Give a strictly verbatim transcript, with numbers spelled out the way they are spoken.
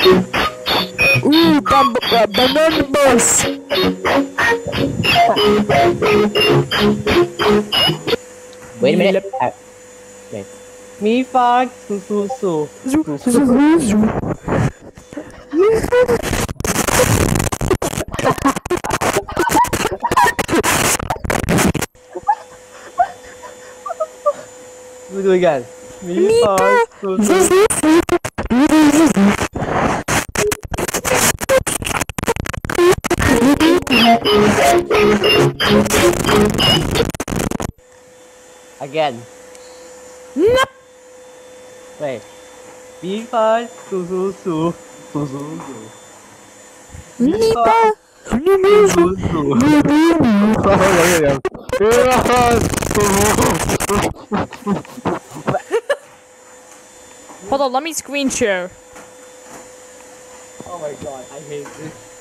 Ooh, bam uh, banana boss. Wait a minute. Uh, wait. Me fuck su su su. Zoo, Su zoo, su. zoo, zoo. We do it again. Me Me fuck su zoo, su. zoo, zoo. Zoo, zoo, zoo. Again. Nope. Wait. Me fuck su su su. Su su su. Me Me fuck su su su. Hold on, let me screen share. Oh my god, I hate this.